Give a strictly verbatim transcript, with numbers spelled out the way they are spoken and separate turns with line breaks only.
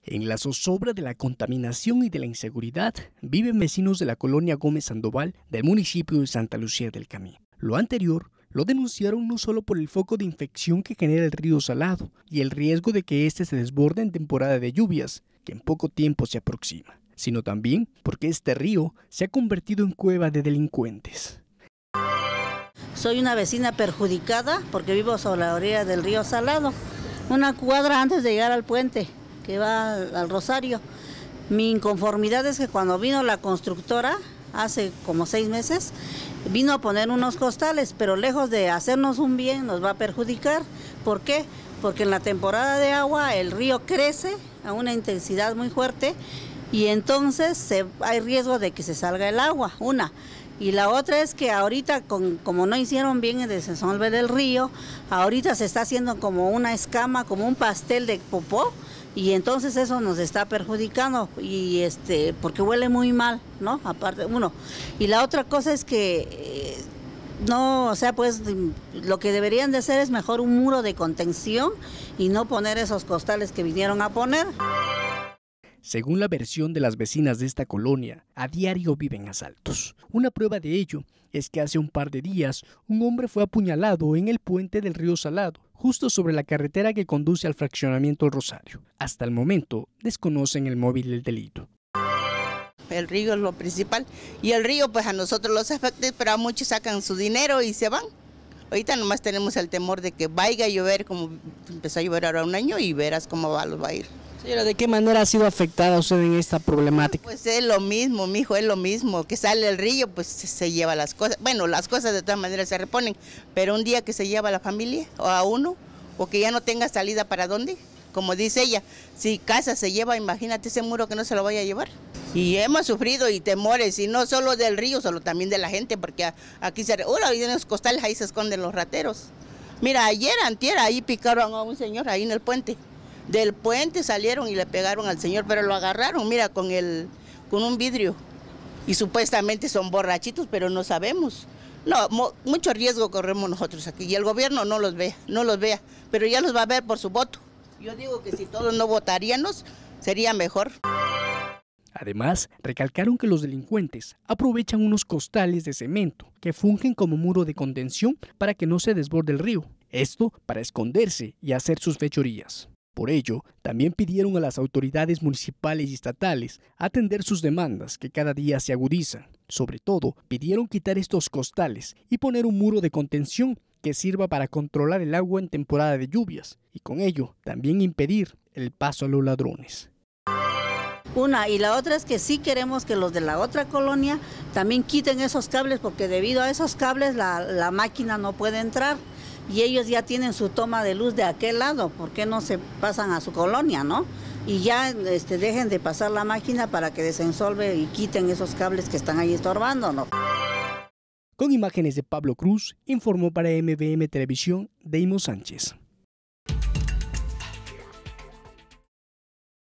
En la zozobra de la contaminación y de la inseguridad, viven vecinos de la colonia Gómez Sandoval del municipio de Santa Lucía del Camí. Lo anterior lo denunciaron no solo por el foco de infección que genera el río Salado y el riesgo de que éste se desborde en temporada de lluvias, que en poco tiempo se aproxima, sino también porque este río se ha convertido en cueva de delincuentes.
Soy una vecina perjudicada porque vivo sobre la orilla del río Salado, una cuadra antes de llegar al puente que va al, al Rosario. Mi inconformidad es que cuando vino la constructora, hace como seis meses, vino a poner unos costales, pero lejos de hacernos un bien, nos va a perjudicar. ¿Por qué? Porque en la temporada de agua el río crece a una intensidad muy fuerte y entonces se, hay riesgo de que se salga el agua, una. Y la otra es que ahorita, con, como no hicieron bien el desensolve del río, ahorita se está haciendo como una escama, como un pastel de popó, y entonces eso nos está perjudicando, y este, porque huele muy mal, ¿no? Aparte, uno. Y la otra cosa es que, eh, no, o sea, pues, lo que deberían de hacer es mejor un muro de contención y no poner esos costales que vinieron a poner.
Según la versión de las vecinas de esta colonia, a diario viven asaltos. Una prueba de ello es que hace un par de días un hombre fue apuñalado en el puente del río Salado, justo sobre la carretera que conduce al fraccionamiento El Rosario. Hasta el momento desconocen el móvil del delito.
El río es lo principal y el río pues a nosotros los afecta, pero a muchos sacan su dinero y se van. Ahorita nomás tenemos el temor de que vaya a llover, como empezó a llover ahora un año, y verás cómo va, los va a ir.
Señora, ¿de qué manera ha sido afectada usted en esta problemática?
Pues es lo mismo, mijo, es lo mismo, que sale el río, pues se lleva las cosas. Bueno, las cosas de todas maneras se reponen, pero un día que se lleva a la familia o a uno, o que ya no tenga salida para dónde, como dice ella, si casa se lleva, imagínate ese muro que no se lo vaya a llevar. Y hemos sufrido y temores, y no solo del río, solo también de la gente, porque aquí se... Ahora en los costales ahí se esconden los rateros. Mira, ayer, antier, ahí picaron a un señor ahí en el puente. Del puente salieron y le pegaron al señor, pero lo agarraron, mira, con el con un vidrio. Y supuestamente son borrachitos, pero no sabemos. No, mo, mucho riesgo corremos nosotros aquí. Y el gobierno no los ve, no los vea, pero ya los va a ver por su voto. Yo digo que si todos no votaríamos, sería mejor.
Además, recalcaron que los delincuentes aprovechan unos costales de cemento que fungen como muro de contención para que no se desborde el río. Esto para esconderse y hacer sus fechorías. Por ello, también pidieron a las autoridades municipales y estatales atender sus demandas que cada día se agudizan. Sobre todo, pidieron quitar estos costales y poner un muro de contención que sirva para controlar el agua en temporada de lluvias y con ello también impedir el paso a los ladrones.
Una, y la otra es que sí queremos que los de la otra colonia también quiten esos cables, porque debido a esos cables la, la máquina no puede entrar. Y ellos ya tienen su toma de luz de aquel lado, ¿por qué no se pasan a su colonia, no? Y ya este, dejen de pasar la máquina para que desensolve y quiten esos cables que están ahí estorbando, ¿no?
Con imágenes de Pablo Cruz, informó para M V M Televisión Deimo Sánchez.